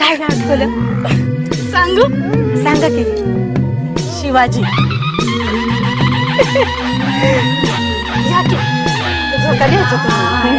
काय आठवलं सांगू? सांगा की. शिवाजी. या की झोका घ्यायचं तुम्ही.